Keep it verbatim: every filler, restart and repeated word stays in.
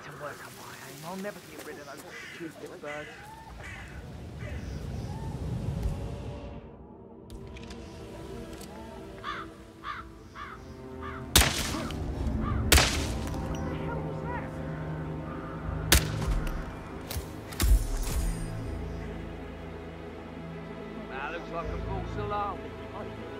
to work on my aim. I'll never get rid of those stupid birds. That looks like a false alarm.